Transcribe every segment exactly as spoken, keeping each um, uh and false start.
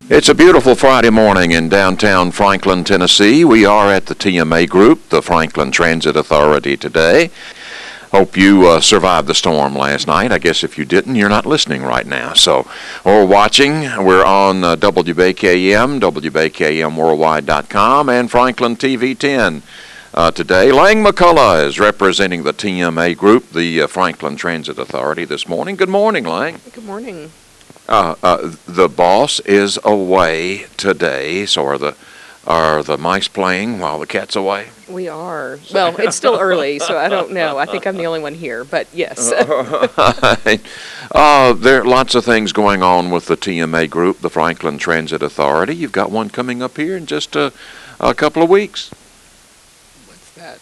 It's a beautiful Friday morning in downtown Franklin, Tennessee. We are at the T M A Group, the Franklin Transit Authority, today. Hope you uh, survived the storm last night. I guess if you didn't, you're not listening right now. So, or watching, we're on uh, W B K M, W B K M worldwide dot com, and Franklin T V ten. Uh, today, Lang McCullough is representing the T M A Group, the uh, Franklin Transit Authority, this morning. Good morning, Lang. Good morning. Uh, uh, the boss is away today, so are the are the mice playing while the cat's away? We are. Well, it's still early, so I don't know. I think I'm the only one here, but yes. uh, there are lots of things going on with the T M A Group, the Franklin Transit Authority. You've got one coming up here in just a, a couple of weeks. What's that?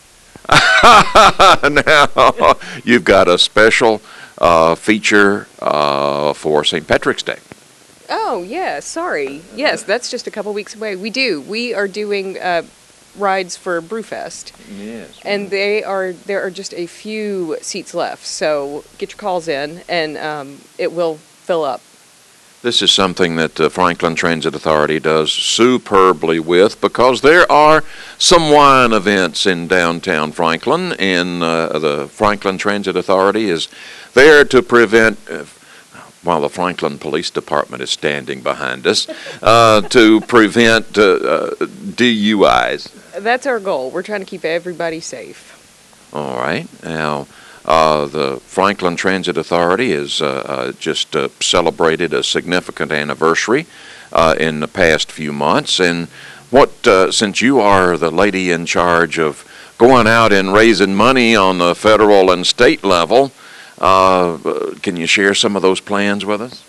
Now, you've got a special uh, feature uh, for Saint Patrick's Day. Oh, yeah, sorry. Yes, that's just a couple weeks away. We do. We are doing uh, rides for Brewfest. Yes. And they are there are just a few seats left, so get your calls in, and um, it will fill up. This is something that the Franklin Transit Authority does superbly with, because there are some wine events in downtown Franklin, and uh, the Franklin Transit Authority is there to prevent, uh, while the Franklin Police Department is standing behind us, uh, to prevent uh, uh, D U Is. That's our goal. We're trying to keep everybody safe. All right. Now, Uh, the Franklin Transit Authority has uh, uh, just uh, celebrated a significant anniversary uh, in the past few months. And what, uh, since you are the lady in charge of going out and raising money on the federal and state level, uh, can you share some of those plans with us?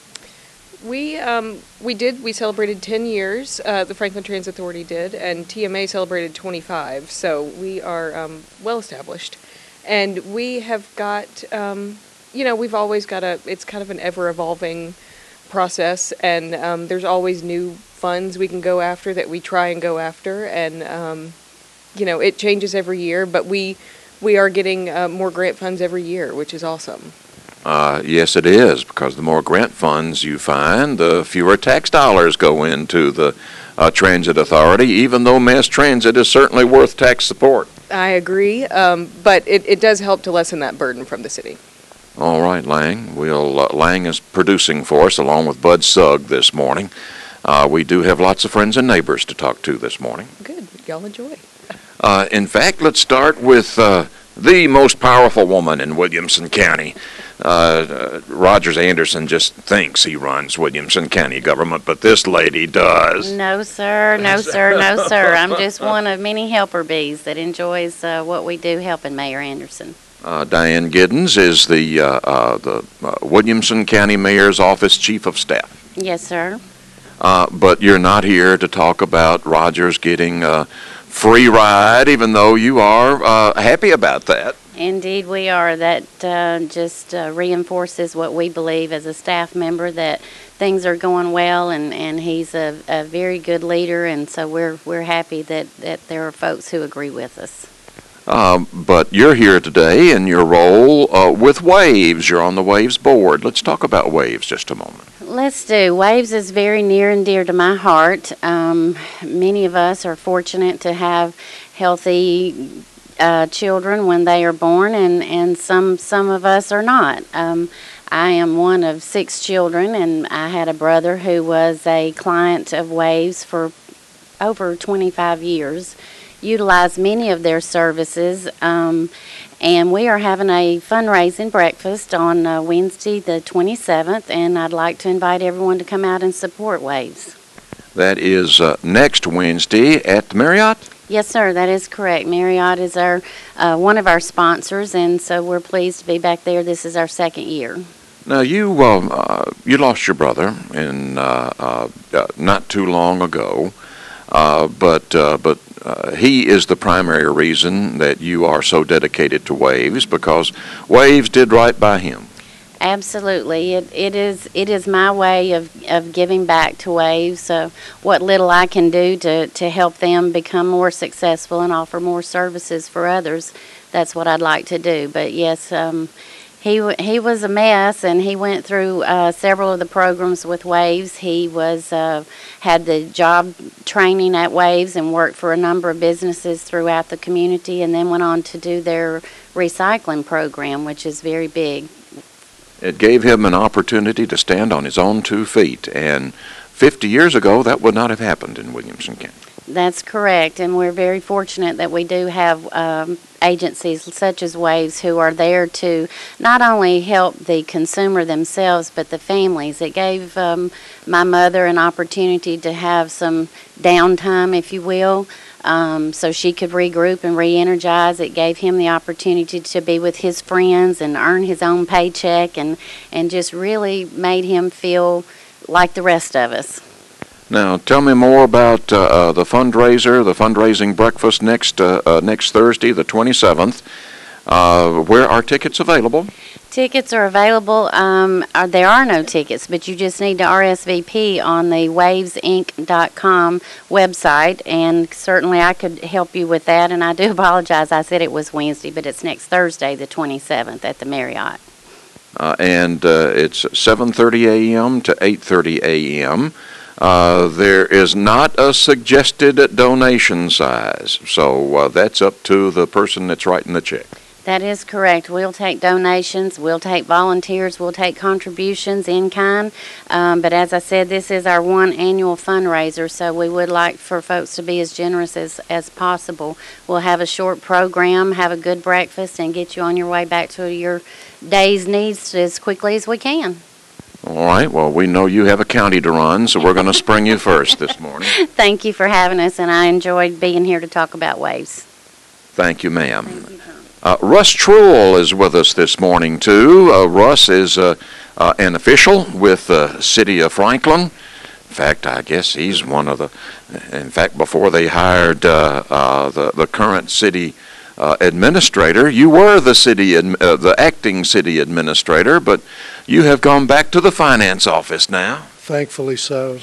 We um, we did. We celebrated ten years. Uh, the Franklin Transit Authority did, and T M A celebrated twenty-five. So we are um, well established. And we have got, um, you know, we've always got a, it's kind of an ever-evolving process, and um, there's always new funds we can go after that we try and go after, and, um, you know, it changes every year, but we we are getting uh, more grant funds every year, which is awesome. Uh, yes, it is, because the more grant funds you find, the fewer tax dollars go into the uh, Transit Authority, even though mass transit is certainly worth tax support. I agree, um, but it, it does help to lessen that burden from the city. All right, Lang. We'll, uh, Lang is producing for us along with Bud Sugg this morning. Uh, we do have lots of friends and neighbors to talk to this morning. Good. Y'all enjoy. Uh, in fact, let's start with uh, the most powerful woman in Williamson County. Uh, uh, Rogers Anderson just thinks he runs Williamson County government, but this lady does. No, sir. No, sir. No, sir. I'm just one of many helper bees that enjoys uh, what we do helping Mayor Anderson. Uh, Diane Giddens is the, uh, uh, the uh, Williamson County Mayor's Office Chief of Staff. Yes, sir. Uh, but you're not here to talk about Rogers getting a free ride, even though you are uh, happy about that. Indeed, we are. That uh, just uh, reinforces what we believe as a staff member, that things are going well, and, and he's a, a very good leader, and so we're we're happy that, that there are folks who agree with us. Um, but you're here today in your role uh, with WAVES. You're on the WAVES board. Let's talk about WAVES just a moment. Let's do. WAVES is very near and dear to my heart. Um, many of us are fortunate to have healthy Uh, children when they are born, and, and some some of us are not. Um, I am one of six children, and I had a brother who was a client of WAVES for over twenty-five years, utilized many of their services, um, and we are having a fundraising breakfast on uh, Wednesday the twenty-seventh, and I'd like to invite everyone to come out and support WAVES. That is uh, next Wednesday at the Marriott? Yes, sir, that is correct. Marriott is our uh, one of our sponsors, and so we're pleased to be back there. This is our second year. Now, you uh, uh, you lost your brother in uh, uh, uh, not too long ago, uh, but uh, but uh, he is the primary reason that you are so dedicated to WAVES, because WAVES did right by him. Absolutely. It, it is it is my way of, of giving back to WAVES, so what little I can do to, to help them become more successful and offer more services for others, that's what I'd like to do. But yes, um, He wa- he was a mess, and he went through uh, several of the programs with Waves. He was uh, had the job training at Waves and worked for a number of businesses throughout the community, and then went on to do their recycling program, which is very big. It gave him an opportunity to stand on his own two feet, and fifty years ago that would not have happened in Williamson County. That's correct, and we're very fortunate that we do have um, agencies such as Waves who are there to not only help the consumer themselves, but the families. It gave um, my mother an opportunity to have some downtime, if you will, um, so she could regroup and re-energize. It gave him the opportunity to be with his friends and earn his own paycheck, and, and just really made him feel like the rest of us. Now, tell me more about uh, uh, the fundraiser, the fundraising breakfast next uh, uh, next Thursday, the twenty-seventh. Uh, where are tickets available? Tickets are available. Um, uh, there are no tickets, but you just need to R S V P on the waves inc dot com website, and certainly I could help you with that. And I do apologize. I said it was Wednesday, but it's next Thursday, the twenty-seventh, at the Marriott. Uh, and uh, it's seven thirty a m to eight thirty a m Uh, there is not a suggested donation size, so uh, that's up to the person that's writing the check. That is correct. We'll take donations, we'll take volunteers, we'll take contributions in kind. Um, but as I said, this is our one annual fundraiser, so we would like for folks to be as generous as, as possible. We'll have a short program, have a good breakfast, and get you on your way back to your day's needs as quickly as we can. All right, well, we know you have a county to run, so we're going to spring you first this morning. Thank you for having us, and I enjoyed being here to talk about Waves. Thank you, ma'am. Thank you, Tom. Uh, Russ Truell is with us this morning, too. Uh, Russ is uh, uh, an official with the city of Franklin. In fact, I guess he's one of the, in fact, before they hired uh, uh, the, the current city uh, administrator, you were the city, uh, the acting city administrator, but you have gone back to the finance office now. Thankfully so.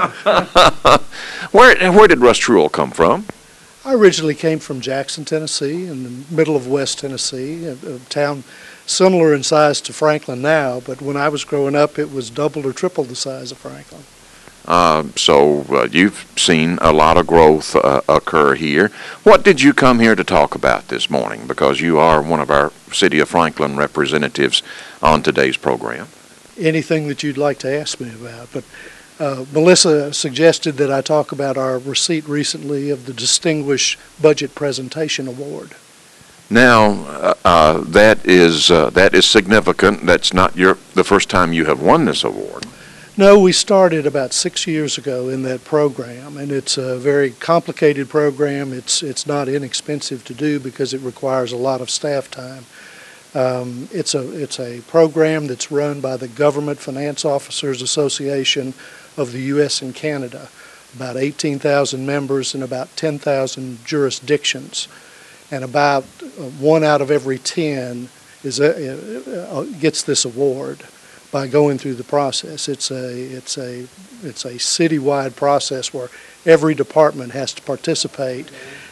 where, where did Russ Truell come from? I originally came from Jackson, Tennessee, in the middle of West Tennessee, a, a town similar in size to Franklin now, but when I was growing up, it was double or triple the size of Franklin. Uh, so uh, you've seen a lot of growth uh, occur here. What did you come here to talk about this morning? Because you are one of our City of Franklin representatives on today's program. Anything that you'd like to ask me about, but Uh, Melissa suggested that I talk about our receipt recently of the Distinguished Budget Presentation Award. Now, uh, uh, that is uh, that is significant. That's not your the first time you have won this award. No, we started about six years ago in that program, and it's a very complicated program. It's it's not inexpensive to do because it requires a lot of staff time. Um, it's a it's a program that's run by the Government Finance Officers Association of the U S and Canada, about eighteen thousand members and about ten thousand jurisdictions, and about one out of every ten is a, uh, gets this award by going through the process. It's a it's a it's a citywide process where every department has to participate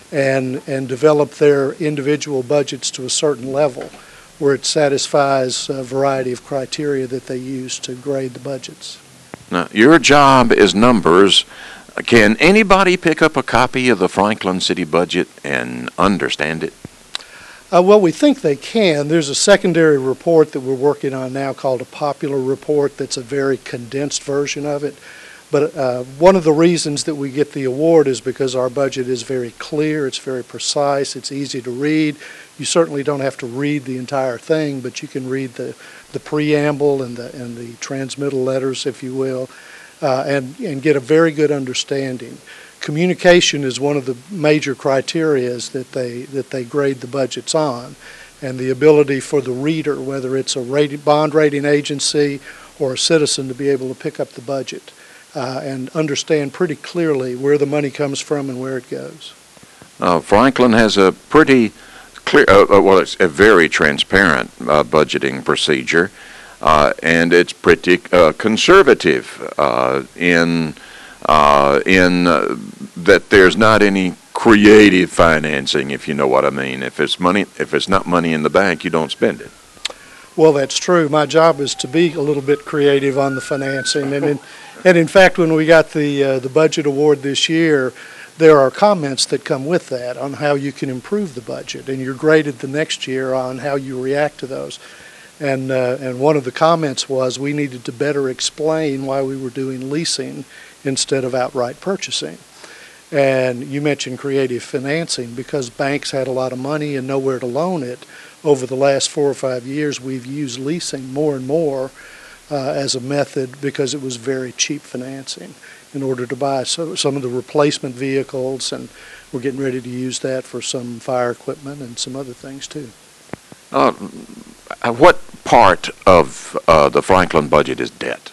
and and develop their individual budgets to a certain level where it satisfies a variety of criteria that they use to grade the budgets. Now, your job is numbers. Can anybody pick up a copy of the Franklin City budget and understand it? Uh, well, we think they can. There's a secondary report that we're working on now called a popular report that's a very condensed version of it. But uh, one of the reasons that we get the award is because our budget is very clear, it's very precise, it's easy to read. You certainly don't have to read the entire thing, but you can read the, the preamble and the, and the transmittal letters, if you will, uh, and, and get a very good understanding. Communication is one of the major criteria that they, that they grade the budgets on, and the ability for the reader, whether it's a rated, bond rating agency or a citizen, to be able to pick up the budget. Uh, and understand pretty clearly where the money comes from and where it goes. Uh, Franklin has a pretty clear, uh, well, it's a very transparent uh, budgeting procedure, uh, and it's pretty uh, conservative uh, in uh, in uh, that there's not any creative financing, if you know what I mean. If it's money, if it's not money in the bank, you don't spend it. Well, that's true. My job is to be a little bit creative on the financing, and in, and in fact, when we got the uh, the budget award this year, there are comments that come with that on how you can improve the budget, and you're graded the next year on how you react to those. And uh, and one of the comments was we needed to better explain why we were doing leasing instead of outright purchasing. And you mentioned creative financing, because banks had a lot of money and nowhere to loan it. Over the last four or five years, we've used leasing more and more uh, as a method, because it was very cheap financing in order to buy so, some of the replacement vehicles, and we're getting ready to use that for some fire equipment and some other things too. Uh, what part of uh, the Franklin budget is debt?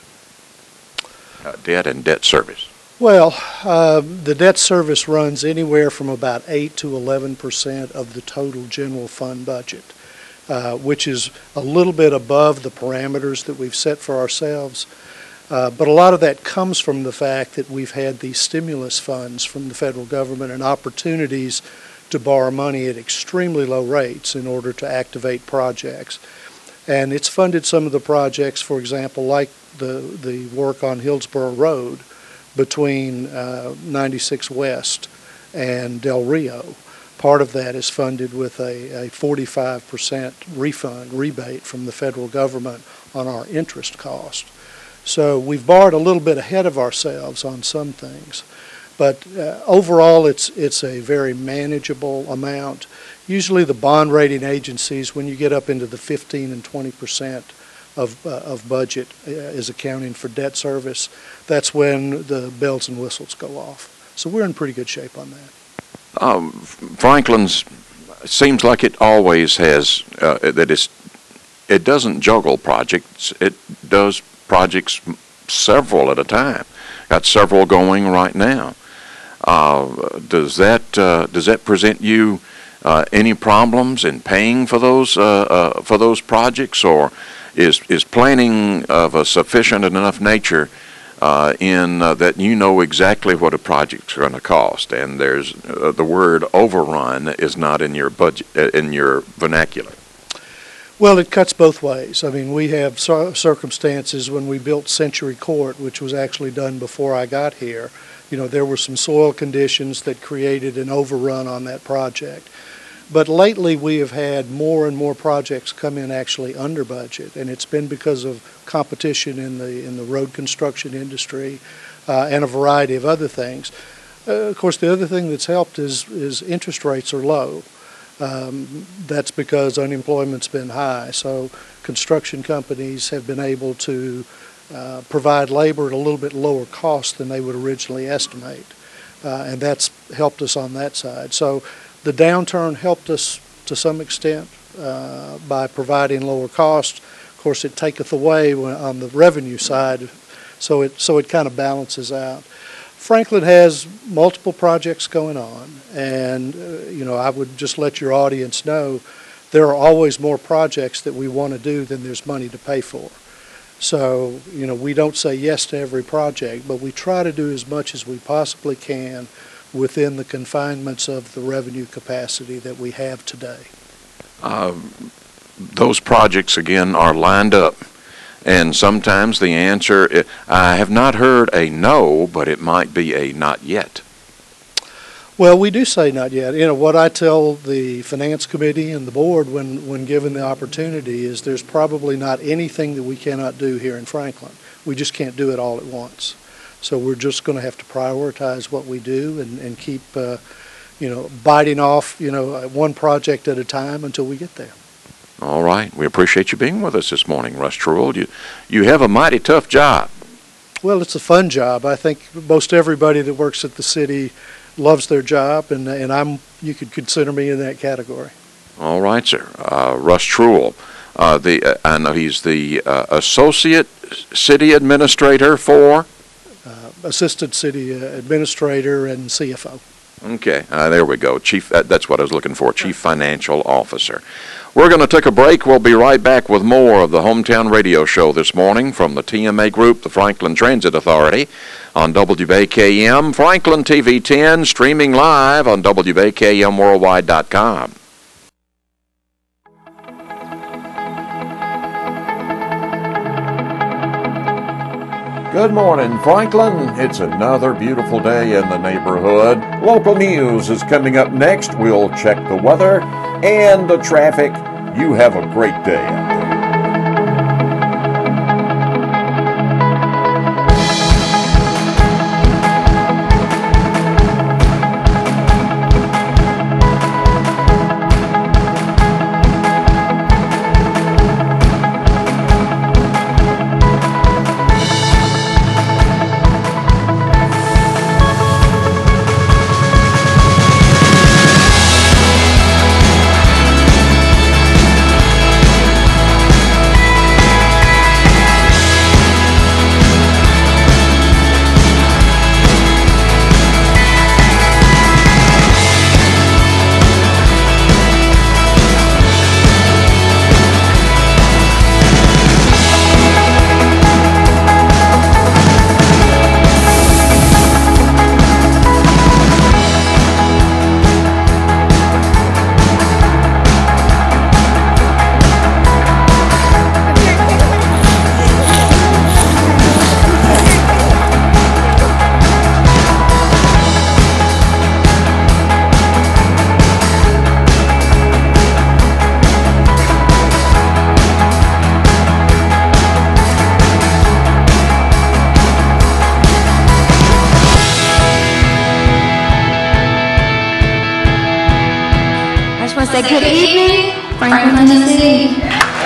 Uh, debt and debt service? Well, uh, the debt service runs anywhere from about eight to eleven percent of the total general fund budget, uh, which is a little bit above the parameters that we've set for ourselves. Uh, but a lot of that comes from the fact that we've had these stimulus funds from the federal government and opportunities to borrow money at extremely low rates in order to activate projects. And it's funded some of the projects, for example, like the, the work on Hillsborough Road between uh, ninety-six West and Del Rio. Part of that is funded with a, a forty-five percent refund, rebate from the federal government on our interest cost. So we've borrowed a little bit ahead of ourselves on some things. But uh, overall, it's, it's a very manageable amount. Usually the bond rating agencies, when you get up into the fifteen and twenty percent of, uh, of budget uh, is accounting for debt service, that's when the bells and whistles go off. So we're in pretty good shape on that. Um, Franklin's seems like it always has, uh, that it's, it doesn't juggle projects, it does projects several at a time. Got several going right now. Uh, does that uh, does that present you uh, any problems in paying for those uh, uh, for those projects, or is is planning of a sufficient enough nature uh, in uh, that you know exactly what a project's going to cost, and there's uh, the word overrun is not in your budget uh, in your vernacular? Well, it cuts both ways. I mean, we have circumstances when we built Century Court, which was actually done before I got here. You know, there were some soil conditions that created an overrun on that project. But lately we have had more and more projects come in actually under budget, and it's been because of competition in the in the road construction industry uh, and a variety of other things. Uh, of course, the other thing that's helped is, is interest rates are low. Um, that's because unemployment's been high, so construction companies have been able to uh, provide labor at a little bit lower cost than they would originally estimate, uh, and that's helped us on that side. So the downturn helped us to some extent uh, by providing lower cost. Of course, it taketh away when, on the revenue side, so it so it kind of balances out. Franklin has multiple projects going on, and uh, you know, I would just let your audience know there are always more projects that we want to do than there's money to pay for. So, you know, we don't say yes to every project, but we try to do as much as we possibly can within the confinements of the revenue capacity that we have today. Uh, those projects, again, are lined up. And sometimes the answer, I have not heard a no, but it might be a not yet. Well, we do say not yet. You know, what I tell the finance committee and the board when, when given the opportunity is there's probably not anything that we cannot do here in Franklin. We just can't do it all at once. So we're just going to have to prioritize what we do and, and keep, uh, you know, biting off, you know, one project at a time until we get there. All right. We appreciate you being with us this morning, Russ Truell. You, you have a mighty tough job. Well, it's a fun job. I think most everybody that works at the city loves their job, and and I'm you could consider me in that category. All right, sir. Uh, Russ Truell, uh, the uh, I know he's the uh, associate city administrator for uh, assistant city uh, administrator and C F O. Okay, uh, there we go. Chief. Uh, that's what I was looking for. Chief Financial Officer. We're going to take a break. We'll be right back with more of the Hometown Radio Show this morning from the T M A Group, the Franklin Transit Authority, on W B K M, Franklin T V ten, streaming live on W B K M worldwide dot com. Good morning, Franklin. It's another beautiful day in the neighborhood. Local news is coming up next. We'll check the weather and the traffic. You have a great day out there. Say good evening, Franklin, Tennessee.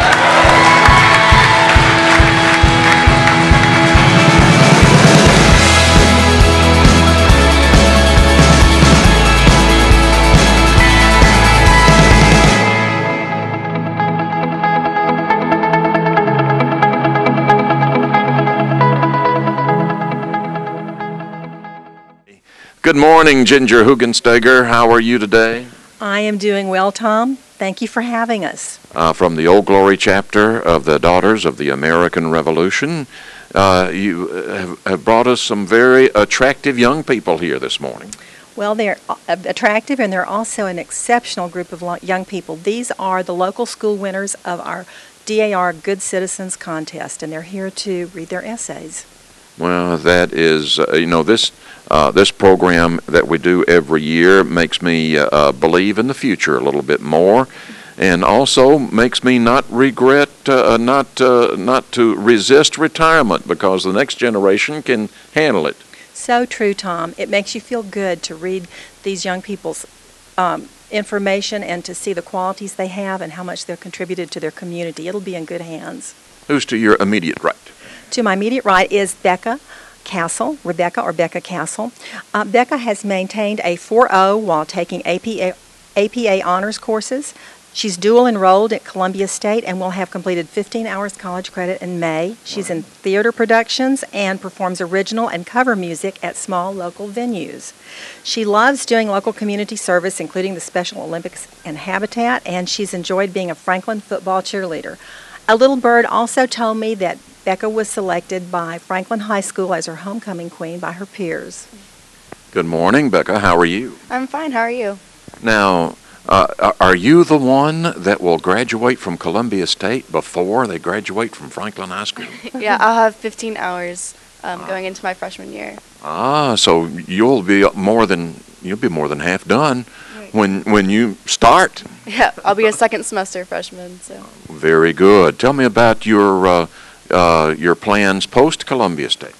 Good morning, Ginger Hugensteger. How are you today? I am doing well, Tom. Thank you for having us. Uh, from the Old Glory chapter of the Daughters of the American Revolution, uh, you have, have brought us some very attractive young people here this morning. Well, they're attractive, and they're also an exceptional group of young people. These are the local school winners of our D A R Good Citizens contest, and they're here to read their essays. Well, that is, uh, you know, this uh, this program that we do every year makes me uh, believe in the future a little bit more, and also makes me not regret, uh, not uh, not to resist retirement, because the next generation can handle it. So true, Tom. It makes you feel good to read these young people's um, information and to see the qualities they have and how much they've contributed to their community. It'll be in good hands. Who's to your immediate right? To my immediate right is Becca Castle, Rebecca or Becca Castle. Uh, Becca has maintained a four point oh while taking A P A, A P A honors courses. She's dual enrolled at Columbia State and will have completed fifteen hours college credit in May. She's in theater productions and performs original and cover music at small local venues. She loves doing local community service, including the Special Olympics and Habitat, and she's enjoyed being a Franklin football cheerleader. A little bird also told me that Becca was selected by Franklin High School as her homecoming queen by her peers. Good morning, Becca. How are you? I'm fine. How are you? Now, uh, are you the one that will graduate from Columbia State before they graduate from Franklin High School? Yeah, I'll have fifteen hours um, going into my freshman year. Ah, so you'll be more than you'll be more than half done Right. when when you start. Yeah, I'll be a second semester freshman. So. Very good. Tell me about your uh, uh, your plans post Columbia State.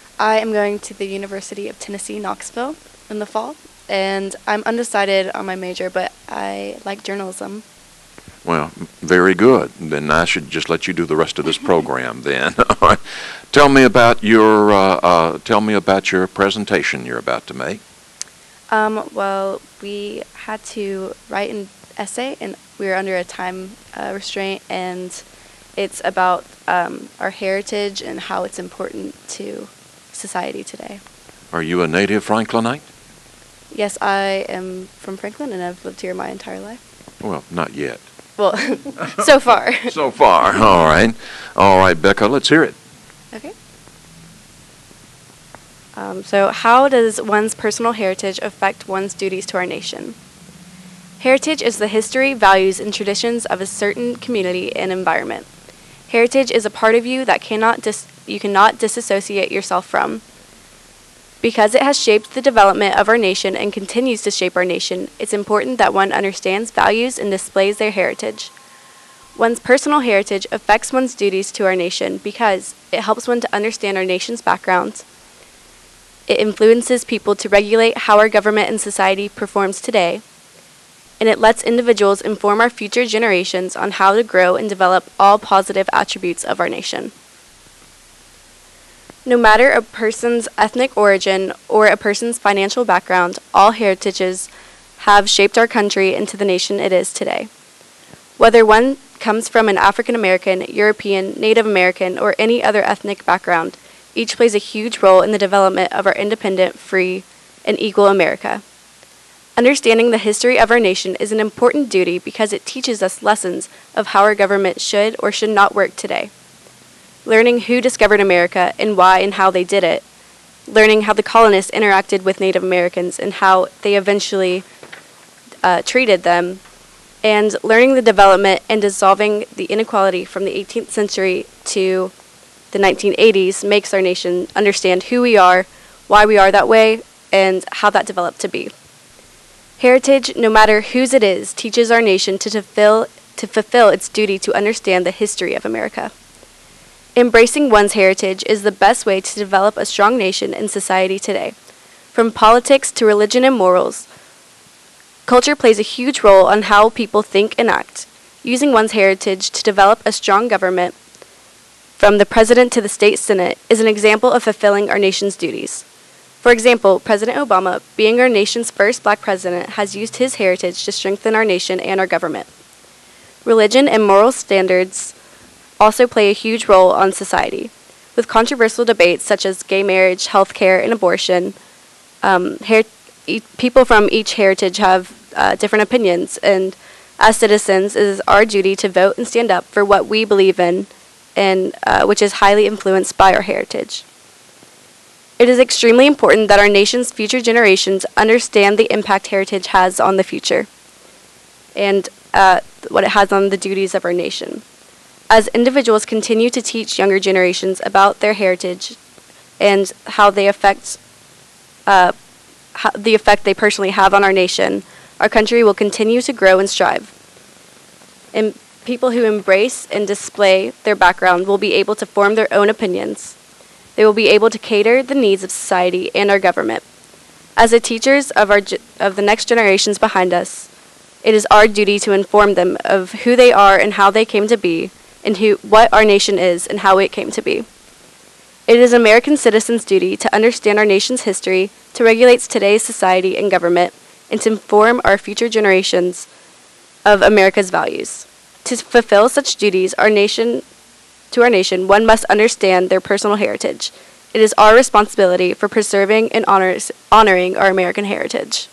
I am going to the University of Tennessee, Knoxville in the fall, and I'm undecided on my major, but I like journalism. Well, very good. Then I should just let you do the rest of this program then. All right. Tell me about your uh, uh, tell me about your presentation you're about to make. Um, well, we had to write an essay, and we were under a time uh, restraint, and it's about um, our heritage and how it's important to society today. Are you a native Franklinite? Yes, I am from Franklin, and I've lived here my entire life. Well, not yet. Well, so far. So far. All right. All right, Becca, let's hear it. Okay. Um, so, how does one's personal heritage affect one's duties to our nation? Heritage is the history, values, and traditions of a certain community and environment. Heritage is a part of you that cannot dis- you cannot disassociate yourself from. Because it has shaped the development of our nation and continues to shape our nation, it's important that one understands, values, and displays their heritage. One's personal heritage affects one's duties to our nation because it helps one to understand our nation's background. It influences people to regulate how our government and society performs today, and it lets individuals inform our future generations on how to grow and develop all positive attributes of our nation. No matter a person's ethnic origin or a person's financial background, all heritages have shaped our country into the nation it is today. Whether one comes from an African American, European, Native American, or any other ethnic background, each plays a huge role in the development of our independent, free, and equal America. Understanding the history of our nation is an important duty because it teaches us lessons of how our government should or should not work today. Learning who discovered America and why and how they did it. Learning how the colonists interacted with Native Americans and how they eventually uh, treated them. And learning the development and dissolving the inequality from the eighteenth century to the nineteen eighties makes our nation understand who we are, why we are that way, and how that developed to be. Heritage, no matter whose it is, teaches our nation to fulfill, to fulfill its duty to understand the history of America. Embracing one's heritage is the best way to develop a strong nation and society today. From politics to religion and morals, culture plays a huge role on how people think and act. Using one's heritage to develop a strong government, from the president to the state senate, is an example of fulfilling our nation's duties. For example, President Obama, being our nation's first black president, has used his heritage to strengthen our nation and our government. Religion and moral standards also play a huge role on society. With controversial debates such as gay marriage, health care, and abortion, um, her- e- people from each heritage have uh, different opinions, and as citizens, it is our duty to vote and stand up for what we believe in, and uh, which is highly influenced by our heritage. It is extremely important that our nation's future generations understand the impact heritage has on the future and uh, what it has on the duties of our nation. As individuals continue to teach younger generations about their heritage and how they affect uh, how the effect they personally have on our nation, our country will continue to grow and strive. And people who embrace and display their background will be able to form their own opinions. They will be able to cater the needs of society and our government. As the teachers of our ge- of the next generations behind us, it is our duty to inform them of who they are and how they came to be, and who, what our nation is and how it came to be. It is American citizens' duty to understand our nation's history, to regulate today's society and government, and to inform our future generations of America's values. To fulfill such duties, our nation, to our nation, one must understand their personal heritage. It is our responsibility for preserving and honors, honoring our American heritage.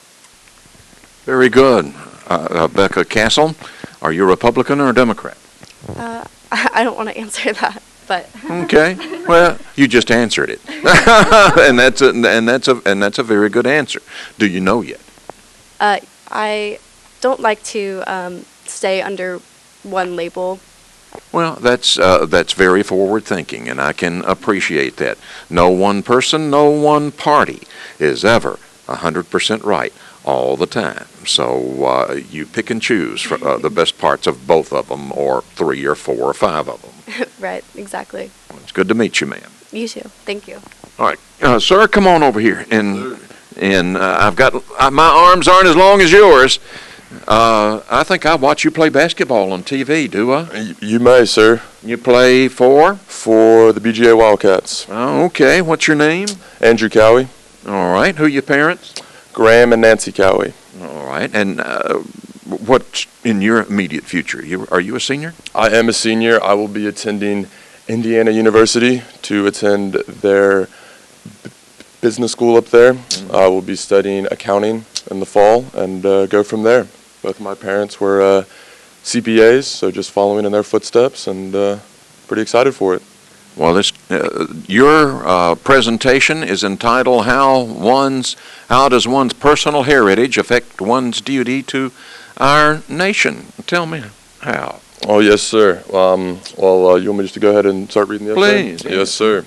Very good. Uh, uh, Becca Castle, are you a Republican or a Democrat? Uh, I don't want to answer that, but Okay. Well, you just answered it, and that's a and that's a and that's a very good answer. Do you know yet? uh, I don't like to um, stay under one label. Well, that's uh, that's very forward thinking, and I can appreciate that. No one person, no one party is ever a hundred percent right all the time. So uh, you pick and choose for, uh, the best parts of both of them, or three, or four, or five of them. Right, exactly. Well, it's good to meet you, ma'am. You too. Thank you. All right, uh, sir, come on over here, and and uh, I've got uh, my arms aren't as long as yours. Uh, I think I watch you play basketball on T V, do I? Y- You may, sir. You play for? For the B G A Wildcats. Oh, okay. What's your name? Andrew Cowie, All right. Who are your parents? Graham and Nancy Cowie. All right. And uh, what's in your immediate future? You, are you a senior? I am a senior. I will be attending Indiana University to attend their b- business school up there. Mm-hmm. I will be studying accounting in the fall and uh, go from there. Both of my parents were uh, C P As, so just following in their footsteps, and uh, pretty excited for it. Well, this uh, your uh, presentation is entitled "How One's How Does One's Personal Heritage Affect One's Duty to Our Nation?" Tell me how. Oh, yes, sir. Um, well, uh, you want me just to go ahead and start reading the essay? Please. Yes, sir.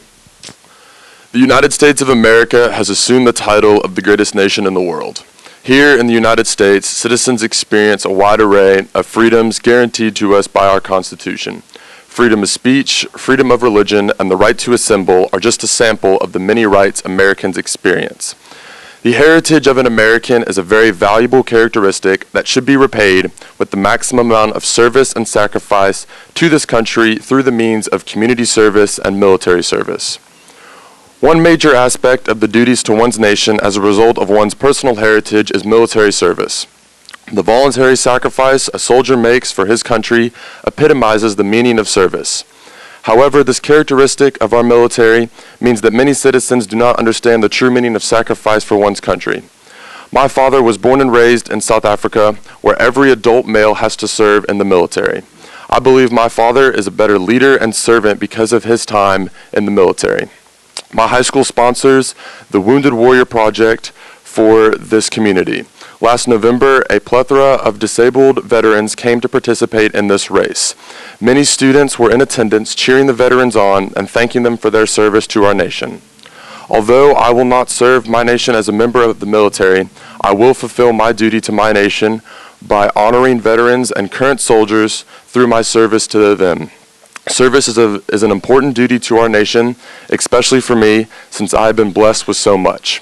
The United States of America has assumed the title of the greatest nation in the world. Here in the United States, citizens experience a wide array of freedoms guaranteed to us by our Constitution. Freedom of speech, freedom of religion, and the right to assemble are just a sample of the many rights Americans experience. The heritage of an American is a very valuable characteristic that should be repaid with the maximum amount of service and sacrifice to this country through the means of community service and military service. One major aspect of the duties to one's nation as a result of one's personal heritage is military service. The voluntary sacrifice a soldier makes for his country epitomizes the meaning of service. However, this characteristic of our military means that many citizens do not understand the true meaning of sacrifice for one's country. My father was born and raised in South Africa, where every adult male has to serve in the military. I believe my father is a better leader and servant because of his time in the military. My high school sponsors the Wounded Warrior Project for this community. Last November, a plethora of disabled veterans came to participate in this race. Many students were in attendance cheering the veterans on and thanking them for their service to our nation. Although I will not serve my nation as a member of the military, I will fulfill my duty to my nation by honoring veterans and current soldiers through my service to them. Service is, a, is an important duty to our nation, especially for me, since I have been blessed with so much.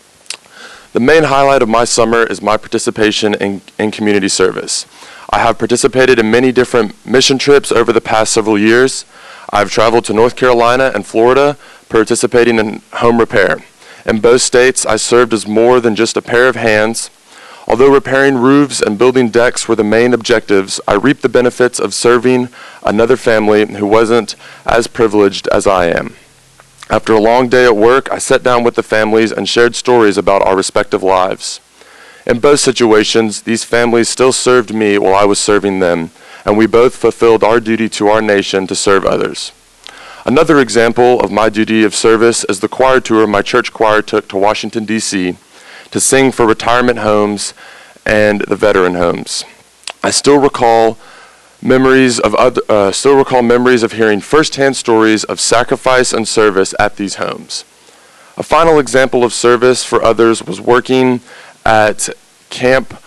The main highlight of my summer is my participation in, in community service. I have participated in many different mission trips over the past several years. I've traveled to North Carolina and Florida, participating in home repair. In both states, I served as more than just a pair of hands. Although repairing roofs and building decks were the main objectives, I reaped the benefits of serving another family who wasn't as privileged as I am. After a long day at work, I sat down with the families and shared stories about our respective lives. In both situations, these families still served me while I was serving them, and we both fulfilled our duty to our nation to serve others. Another example of my duty of service is the choir tour my church choir took to Washington, D C to sing for retirement homes and the veteran homes. I still recall memories of other, uh, still recall memories of hearing firsthand stories of sacrifice and service at these homes. A final example of service for others was working at Camp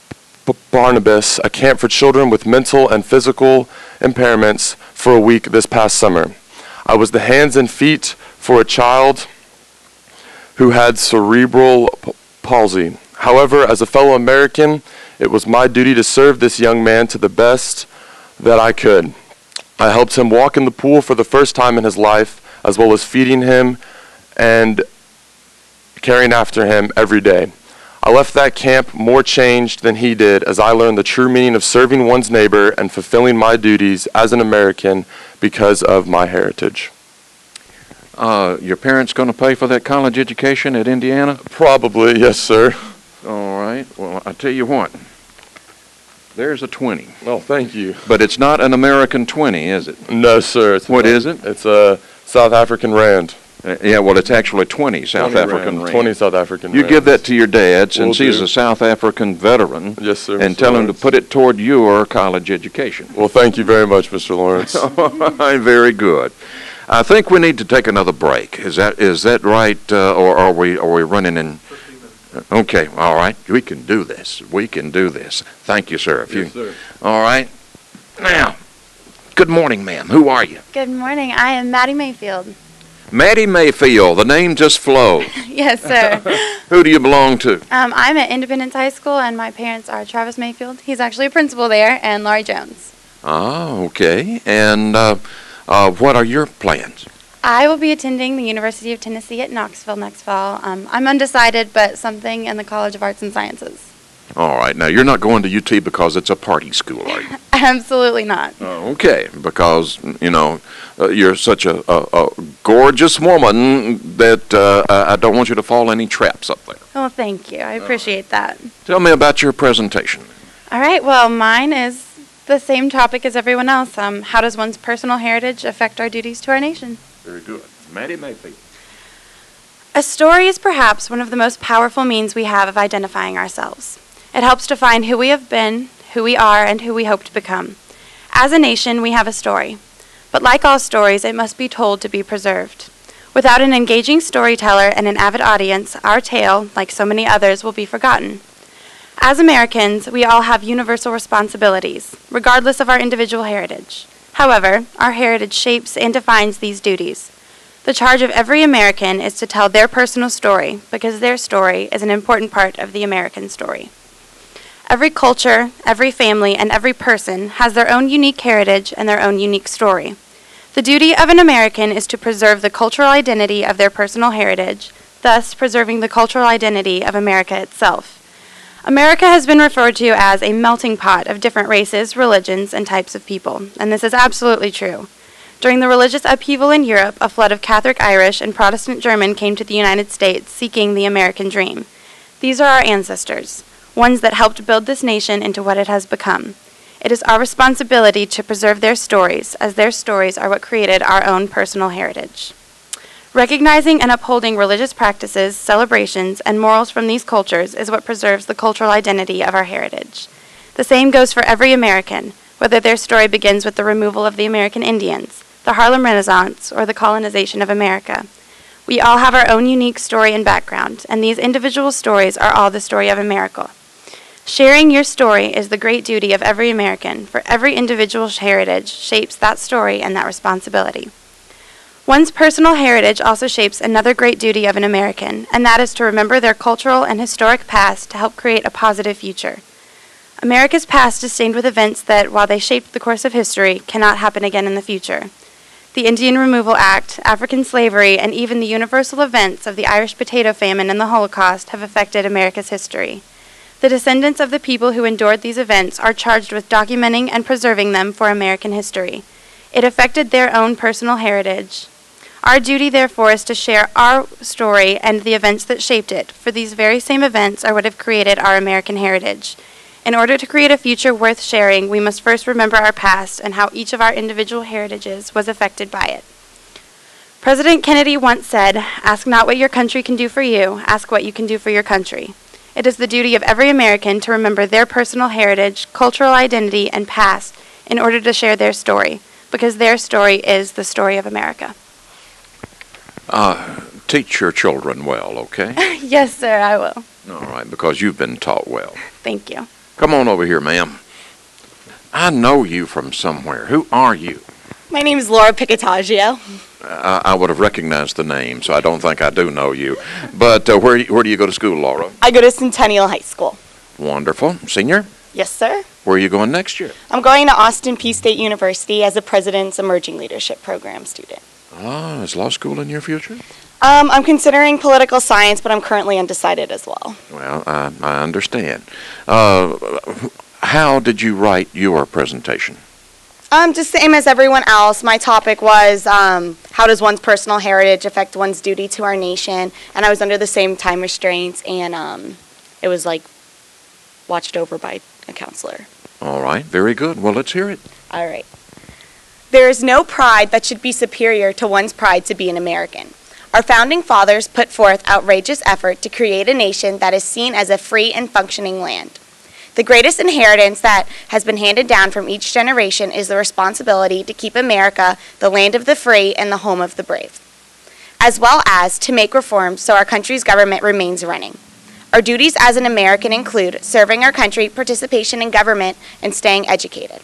Barnabas, a camp for children with mental and physical impairments, for a week this past summer. I was the hands and feet for a child who had cerebral palsy. However, as a fellow American, it was my duty to serve this young man to the best that I could. I helped him walk in the pool for the first time in his life, as well as feeding him and caring after him every day. I left that camp more changed than he did, as I learned the true meaning of serving one's neighbor and fulfilling my duties as an American because of my heritage. Uh, your parents going to pay for that college education at Indiana? Probably, yes, sir. All right. Well, I tell you what. There's a twenty. Oh, thank you. But it's not an American twenty, is it? No, sir. It's what not, is it? It's a South African rand. Uh, yeah, well, it's actually twenty South twenty African rand. twenty South African You rands. give that to your dad, since Will he's do. a South African veteran. Yes, sir. And Mister tell him to Lawrence. put it toward your college education. Well, thank you very much, Mister Lawrence. Very good. I think we need to take another break. Is that is that right, uh, or are we are we running in? Okay, all right. We can do this. We can do this. Thank you, sir. If Yes, you, sir. all right. Now, good morning, ma'am. Who are you? Good morning. I am Maddie Mayfield. Maddie Mayfield. The name just flows. Yes, sir. Who do you belong to? um, I'm at Independence High School, and my parents are Travis Mayfield. He's actually a principal there, and Laurie Jones. Oh, okay. And uh, uh, what are your plans? I will be attending the University of Tennessee at Knoxville next fall. Um, I'm undecided, but something in the College of Arts and Sciences. All right. Now, you're not going to U T because it's a party school, are you? Absolutely not. Oh, okay, because, you know, uh, you're such a, a, a gorgeous woman that uh, I don't want you to fall any traps up there. Well, thank you. I appreciate that. Tell me about your presentation. All right. Well, mine is the same topic as everyone else. Um, how does one's personal heritage affect our duties to our nation? Very good. Maddie Mayfield. A story is perhaps one of the most powerful means we have of identifying ourselves. It helps define who we have been, who we are, and who we hope to become. As a nation, we have a story. But like all stories, it must be told to be preserved. Without an engaging storyteller and an avid audience, our tale, like so many others, will be forgotten. As Americans, we all have universal responsibilities, regardless of our individual heritage. However, our heritage shapes and defines these duties. The charge of every American is to tell their personal story, because their story is an important part of the American story. Every culture, every family, and every person has their own unique heritage and their own unique story. The duty of an American is to preserve the cultural identity of their personal heritage, thus preserving the cultural identity of America itself. America has been referred to as a melting pot of different races, religions, and types of people, and this is absolutely true. During the religious upheaval in Europe, a flood of Catholic Irish and Protestant German came to the United States seeking the American dream. These are our ancestors, ones that helped build this nation into what it has become. It is our responsibility to preserve their stories, as their stories are what created our own personal heritage. Recognizing and upholding religious practices, celebrations, and morals from these cultures is what preserves the cultural identity of our heritage. The same goes for every American, whether their story begins with the removal of the American Indians, the Harlem Renaissance, or the colonization of America. We all have our own unique story and background, and these individual stories are all the story of America. Sharing your story is the great duty of every American, for every individual's heritage shapes that story and that responsibility. One's personal heritage also shapes another great duty of an American, and that is to remember their cultural and historic past to help create a positive future. America's past is stained with events that, while they shaped the course of history, cannot happen again in the future. The Indian Removal Act, African slavery, and even the universal events of the Irish potato famine and the Holocaust have affected America's history. The descendants of the people who endured these events are charged with documenting and preserving them for American history. It affected their own personal heritage. Our duty, therefore, is to share our story and the events that shaped it, for these very same events are what have created our American heritage. In order to create a future worth sharing, we must first remember our past and how each of our individual heritages was affected by it. President Kennedy once said, "Ask not what your country can do for you, ask what you can do for your country." It is the duty of every American to remember their personal heritage, cultural identity, and past in order to share their story, because their story is the story of America. Uh, teach your children well, okay? Yes, sir, I will. All right, because you've been taught well. Thank you. Come on over here, ma'am. I know you from somewhere. Who are you? My name is Laura Picataggio. Uh, I would have recognized the name, so I don't think I do know you. But uh, where, where do you go to school, Laura? I go to Centennial High School. Wonderful. Senior? Yes, sir. Where are you going next year? I'm going to Austin Peay State University as a President's Emerging Leadership Program student. Ah, is law school in your future? Um, I'm considering political science, but I'm currently undecided as well. Well, I, I understand. Uh, how did you write your presentation? Um, just same as everyone else. My topic was um, how does one's personal heritage affect one's duty to our nation? And I was under the same time restraints, and um, it was like watched over by a counselor. All right, very good. Well, let's hear it. All right. There is no pride that should be superior to one's pride to be an American. Our founding fathers put forth outrageous effort to create a nation that is seen as a free and functioning land. The greatest inheritance that has been handed down from each generation is the responsibility to keep America the land of the free and the home of the brave, as well as to make reforms so our country's government remains running. Our duties as an American include serving our country, participation in government, and staying educated.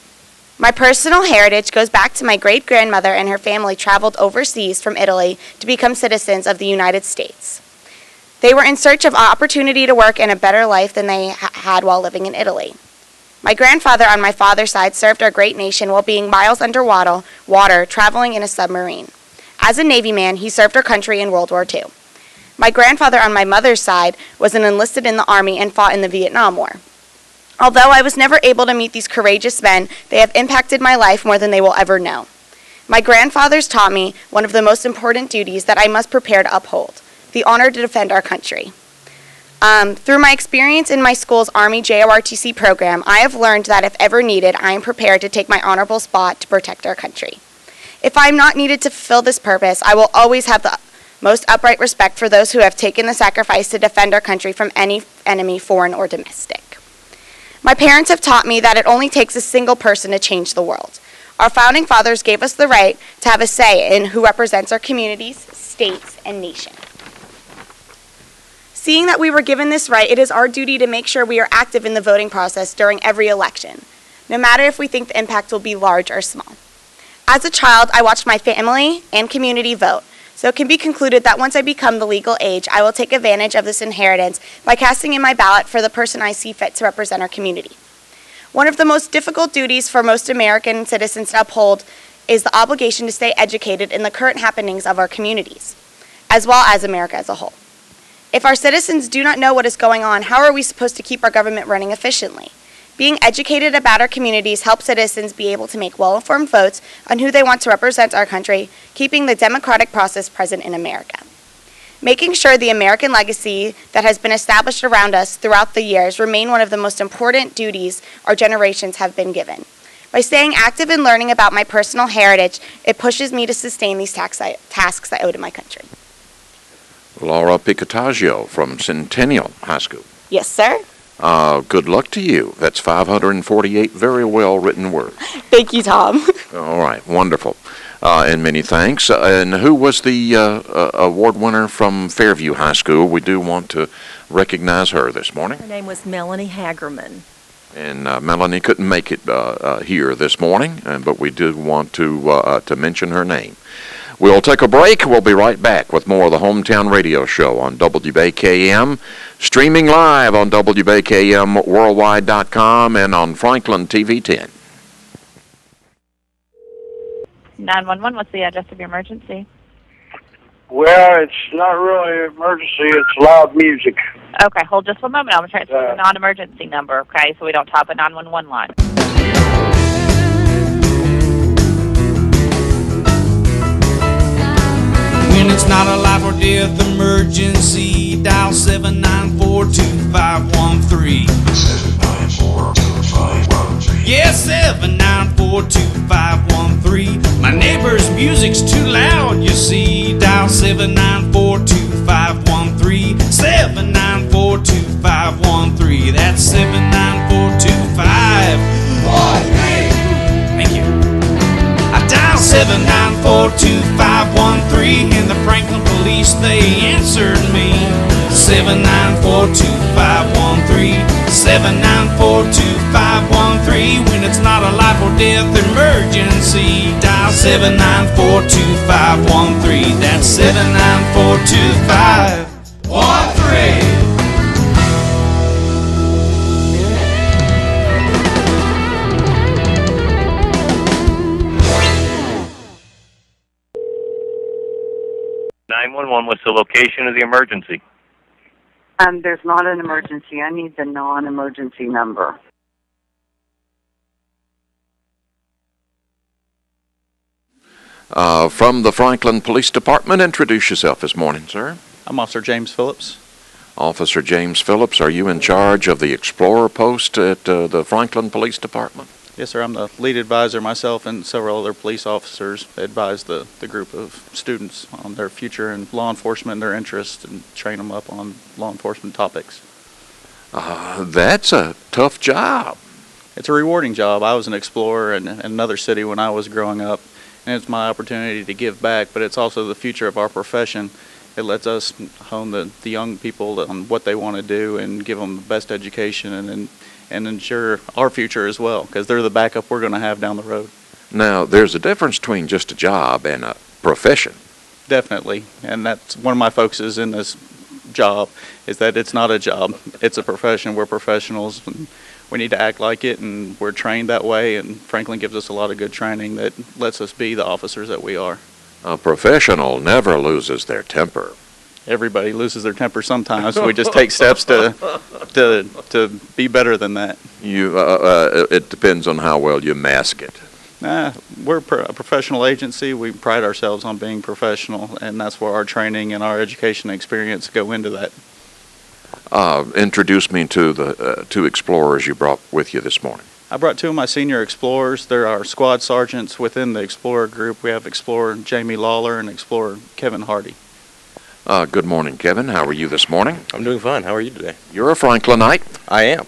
My personal heritage goes back to my great-grandmother and her family traveled overseas from Italy to become citizens of the United States. They were in search of opportunity to work in a better life than they ha- had while living in Italy. My grandfather on my father's side served our great nation while being miles underwater, water, traveling in a submarine. As a Navy man, he served our country in World War Two. My grandfather on my mother's side was an enlisted in the Army and fought in the Vietnam War. Although I was never able to meet these courageous men, they have impacted my life more than they will ever know. My grandfathers taught me one of the most important duties that I must prepare to uphold: the honor to defend our country. Um, through my experience in my school's Army J O R T C program, I have learned that if ever needed, I am prepared to take my honorable spot to protect our country. If I am not needed to fulfill this purpose, I will always have the most upright respect for those who have taken the sacrifice to defend our country from any enemy, foreign or domestic. My parents have taught me that it only takes a single person to change the world. Our founding fathers gave us the right to have a say in who represents our communities, states, and nation. Seeing that we were given this right, it is our duty to make sure we are active in the voting process during every election, no matter if we think the impact will be large or small. As a child, I watched my family and community vote, so it can be concluded that once I become the legal age, I will take advantage of this inheritance by casting in my ballot for the person I see fit to represent our community. One of the most difficult duties for most American citizens to uphold is the obligation to stay educated in the current happenings of our communities, as well as America as a whole. If our citizens do not know what is going on, how are we supposed to keep our government running efficiently? Being educated about our communities helps citizens be able to make well-informed votes on who they want to represent our country, keeping the democratic process present in America. Making sure the American legacy that has been established around us throughout the years remain one of the most important duties our generations have been given. By staying active in learning about my personal heritage, it pushes me to sustain these tax I, tasks I owe to my country. Laura Picotaggio from Centennial High School. Yes, sir. Uh, good luck to you. That's five hundred forty-eight very well written words. Thank you, Tom. All right, wonderful. Uh, and many thanks. Uh, and who was the uh, uh, award winner from Fairview High School? We do want to recognize her this morning. Her name was Melanie Hagerman. And uh, Melanie couldn't make it uh, uh, here this morning, uh, but we do want to uh, to mention her name. We'll take a break. We'll be right back with more of the Hometown Radio Show on W B K M, streaming live on W B K M worldwide dot com and on Franklin T V ten. nine one one, what's the address of your emergency? Well, it's not really an emergency. It's loud music. Okay, hold just one moment. I'm going to transfer Uh, the non-emergency number, okay, so we don't top a nine one one line. When it's not a life or death emergency, dial seven nine four, two five one three. seven nine four, two five one three. Yes, seven nine four, two five one three. My neighbor's music's too loud, you see. Dial seven nine four, two five one three. seven nine four, two five one three. That's seven nine four, two five one three. Thank you. I dial seven nine four, two five one three, and the Franklin police, they answered me. seven nine four, two five one three. seven nine four, two five one three. When it's not a life or death emergency, dial seven nine four, two five one three. That's seven nine four, two five one three. nine one one, what's the location of the emergency? Um, there's not an emergency. I need the non-emergency number. Uh, from the Franklin Police Department, introduce yourself this morning, sir. I'm Officer James Phillips. Officer James Phillips, are you in charge of the Explorer post at uh, the Franklin Police Department? Yes, sir. I'm the lead advisor. Myself and several other police officers advise the, the group of students on their future in law enforcement and their interests and train them up on law enforcement topics. Uh, that's a tough job. It's a rewarding job. I was an explorer in, in another city when I was growing up, and it's my opportunity to give back, but it's also the future of our profession. It lets us hone the, the young people on what they want to do and give them the best education and, and, and ensure our future as well, because they're the backup we're going to have down the road. Now, there's a difference between just a job and a profession. Definitely, and that's one of my focuses in this job, is that it's not a job, it's a profession. We're professionals, and we need to act like it, and we're trained that way, and Franklin gives us a lot of good training that lets us be the officers that we are. A professional never loses their temper. Everybody loses their temper sometimes, so we just take steps to to to be better than that. You, uh, uh, it depends on how well you mask it. Nah, we're a professional agency. We pride ourselves on being professional, and that's where our training and our education experience go into that. Uh, introduce me to the uh, two explorers you brought with you this morning. I brought two of my senior explorers. They're our squad sergeants within the Explorer group. We have Explorer Jamie Lawler and Explorer Kevin Hardy. Uh, good morning, Kevin. How are you this morning? I'm doing fine. How are you today? You're a Franklinite. I am.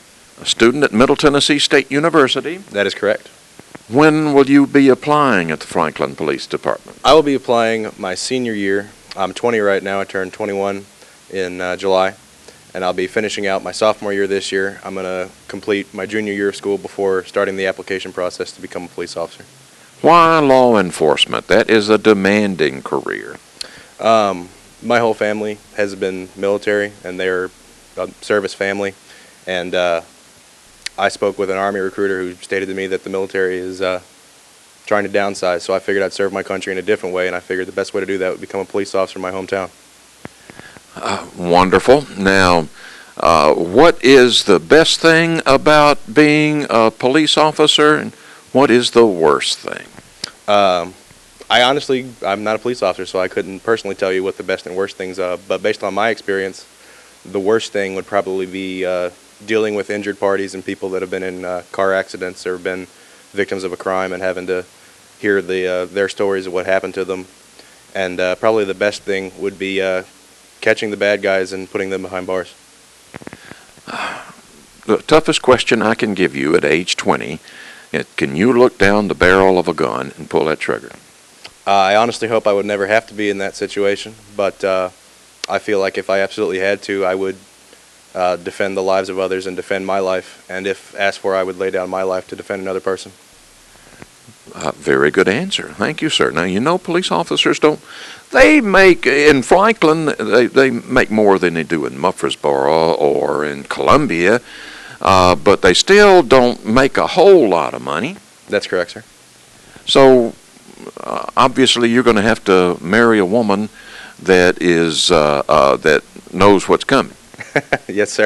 a student at Middle Tennessee State University. That is correct. When will you be applying at the Franklin Police Department? I will be applying my senior year. I'm twenty right now. I turned twenty-one in uh, July, and I'll be finishing out my sophomore year this year. I'm going to complete my junior year of school before starting the application process to become a police officer. Why law enforcement? That is a demanding career. Um, my whole family has been military, and they're a service family. And uh, I spoke with an Army recruiter who stated to me that the military is uh, trying to downsize. So I figured I'd serve my country in a different way, and I figured the best way to do that would become a police officer in my hometown. Uh, wonderful. Now, uh, what is the best thing about being a police officer, and what is the worst thing? Um, I honestly, I'm not a police officer, so I couldn't personally tell you what the best and worst things are. But based on my experience, the worst thing would probably be uh, dealing with injured parties and people that have been in uh, car accidents or been victims of a crime and having to hear the uh, their stories of what happened to them. And uh, probably the best thing would be uh, catching the bad guys and putting them behind bars. The toughest question I can give you at age twenty, is, can you look down the barrel of a gun and pull that trigger? Uh, I honestly hope I would never have to be in that situation, but uh, I feel like if I absolutely had to, I would uh, defend the lives of others and defend my life, and if asked for, I would lay down my life to defend another person. Uh, very good answer. Thank you, sir. Now, you know, police officers don't, they make, in Franklin, they, they make more than they do in Murfreesboro or in Columbia, uh, but they still don't make a whole lot of money. That's correct, sir. So, uh, obviously, you're going to have to marry a woman that is, uh, uh, that knows what's coming. Yes, sir.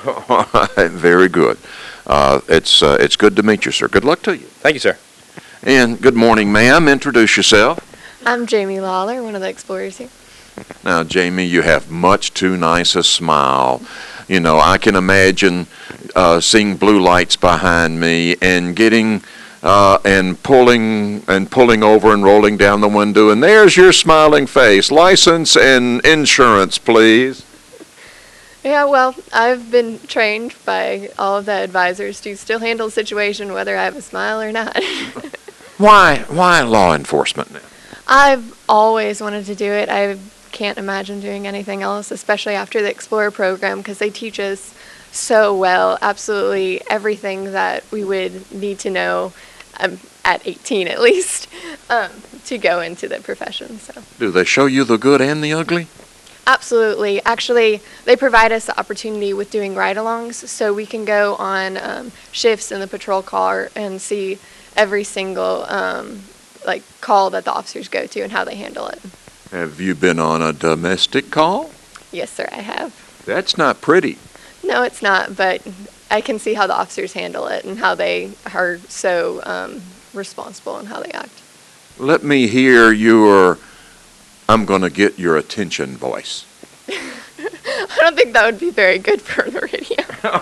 Very good. Uh, it's, uh, it's good to meet you, sir. Good luck to you. Thank you, sir. And good morning, ma'am. Introduce yourself. I'm Jamie Lawler, one of the explorers here. Now, Jamie, you have much too nice a smile. You know, I can imagine uh, seeing blue lights behind me and getting uh, and pulling and pulling over and rolling down the window, and there's your smiling face. License and insurance, please. Yeah, well, I've been trained by all of the advisors to still handle the situation whether I have a smile or not. Why, why law enforcement now? I've always wanted to do it. I can't imagine doing anything else, especially after the Explorer program, because they teach us so well, absolutely everything that we would need to know um, at eighteen at least um, to go into the profession. So. Do they show you the good and the ugly? Absolutely. Actually, they provide us the opportunity with doing ride-alongs, so we can go on um, shifts in the patrol car and see every single um, like call that the officers go to and how they handle it. Have you been on a domestic call? Yes, sir, I have. That's not pretty. No, it's not, but I can see how the officers handle it and how they are so um, responsible and how they act. Let me hear your, I'm going to get your attention voice. I don't think that would be very good for the radio.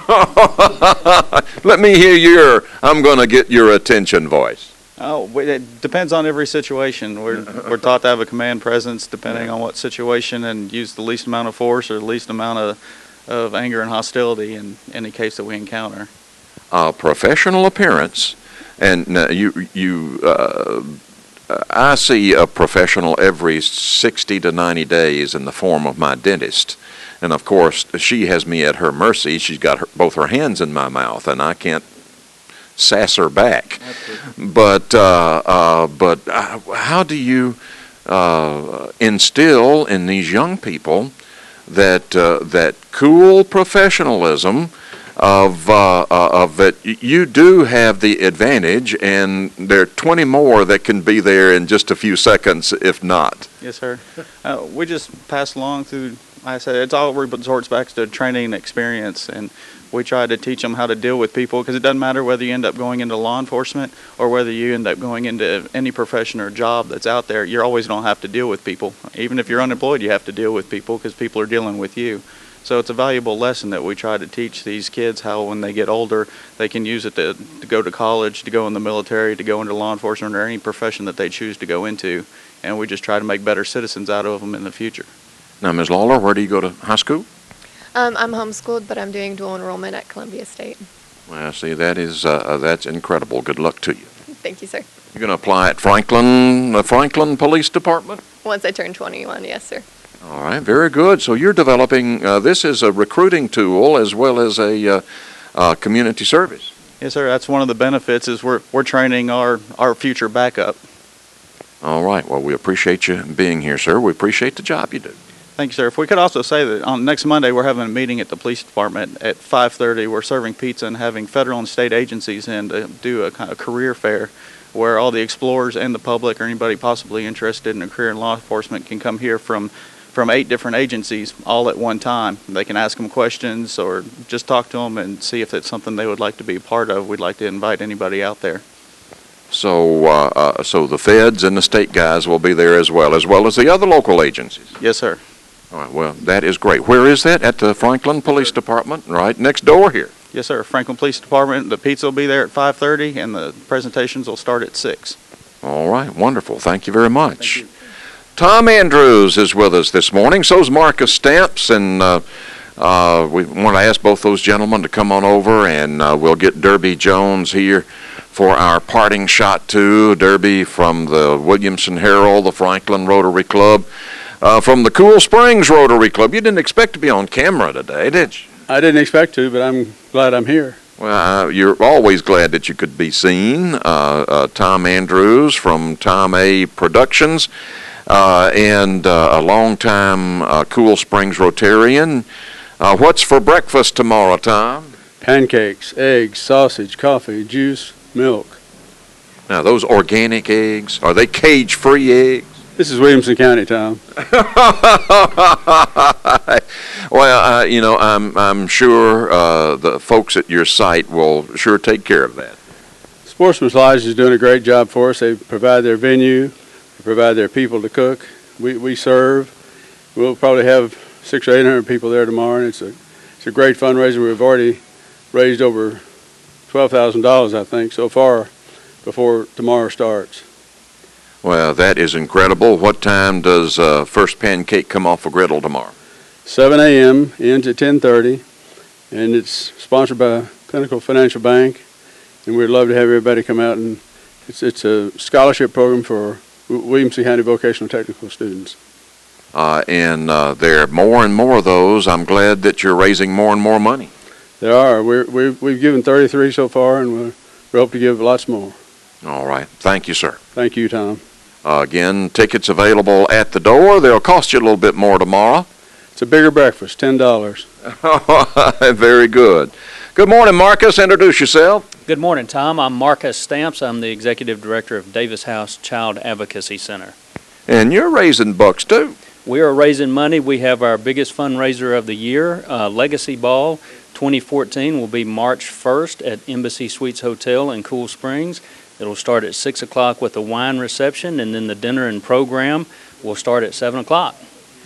Let me hear your, I'm going to get your attention voice. Oh, it depends on every situation. We're, we're taught to have a command presence depending on what situation and use the least amount of force or the least amount of, of anger and hostility in any case that we encounter. Uh, professional appearance, and uh, you, you, uh, I see a professional every sixty to ninety days in the form of my dentist. And of course, she has me at her mercy. She's got her, both her hands in my mouth, and I can't sass her back. But uh, uh, but uh, how do you uh, instill in these young people that uh, that cool professionalism of uh, uh, of that you do have the advantage, and there are twenty more that can be there in just a few seconds, if not? Yes, sir. Uh, we just pass along through. Like I said, it's all resorts back to training and experience, and we try to teach them how to deal with people, because it doesn't matter whether you end up going into law enforcement or whether you end up going into any profession or job that's out there. You always don't have to deal with people. Even if you're unemployed, you have to deal with people because people are dealing with you. So it's a valuable lesson that we try to teach these kids, how when they get older, they can use it to, to go to college, to go in the military, to go into law enforcement, or any profession that they choose to go into. And we just try to make better citizens out of them in the future. Now, Miz Lawler, where do you go to high school? Um, I'm homeschooled, but I'm doing dual enrollment at Columbia State. Well, see, that is uh, that's incredible. Good luck to you. Thank you, sir. You're going to apply at Franklin, the Franklin Police Department? Once I turn twenty-one, yes, sir. All right, very good. So you're developing, uh, this is a recruiting tool as well as a uh, uh, community service. Yes, sir. That's one of the benefits is we're, we're training our, our future backup. All right. Well, we appreciate you being here, sir. We appreciate the job you do. Thank you, sir. If we could also say that on next Monday we're having a meeting at the police department at five thirty. We're serving pizza and having federal and state agencies in to do a kind of career fair where all the explorers and the public or anybody possibly interested in a career in law enforcement can come here from from eight different agencies all at one time. They can ask them questions or just talk to them and see if it's something they would like to be a part of. We'd like to invite anybody out there. So, uh, uh, so the feds and the state guys will be there as well, as well as the other local agencies. Yes, sir. All right. Well, that is great. Where is that? At the Franklin Police Department, right next door here. Yes, sir. Franklin Police Department. The pizza will be there at five thirty, and the presentations will start at six. All right. Wonderful. Thank you very much. Thank you. Tom Andrews is with us this morning. So's Marcus Stamps, and uh, uh, we want to ask both those gentlemen to come on over, and uh, we'll get Derby Jones here for our parting shot too. Derby from the Williamson Herald, the Franklin Rotary Club, uh, from the Cool Springs Rotary Club. You didn't expect to be on camera today, did you? I didn't expect to, but I'm glad I'm here. Well, uh, you're always glad that you could be seen. Uh, uh, Tom Andrews from Tom A. Productions. Uh, and uh, a longtime uh, Cool Springs Rotarian. Uh, what's for breakfast tomorrow, Tom? Pancakes, eggs, sausage, coffee, juice, milk. Now, those organic eggs, are they cage-free eggs? This is Williamson County, Tom. Well, uh, you know, I'm, I'm sure uh, the folks at your site will sure take care of that. Sportsman's Lodge is doing a great job for us. They provide their venue. Provide their people to cook. We we serve. We'll probably have six or eight hundred people there tomorrow, and it's a it's a great fundraiser. We've already raised over twelve thousand dollars, I think, so far before tomorrow starts. Well, that is incredible. What time does uh, first pancake come off a griddle tomorrow? seven a m ends at ten thirty, and it's sponsored by Pinnacle Financial Bank, and we'd love to have everybody come out. And it's it's a scholarship program for Williamson County vocational technical students. Uh, and uh, there are more and more of those. I'm glad that you're raising more and more money. There are. We're, we're, we've given thirty-three so far, and we're, we hope to give lots more. All right. Thank you, sir. Thank you, Tom. Uh, again, tickets available at the door. They'll cost you a little bit more tomorrow. It's a bigger breakfast, ten dollars. Very good. Good morning, Marcus. Introduce yourself. Good morning, Tom. I'm Marcus Stamps. I'm the Executive Director of Davis House Child Advocacy Center. And you're raising bucks, too. We are raising money. We have our biggest fundraiser of the year, uh, Legacy Ball twenty fourteen, will be March first at Embassy Suites Hotel in Cool Springs. It'll start at six o'clock with a wine reception, and then the dinner and program will start at seven o'clock.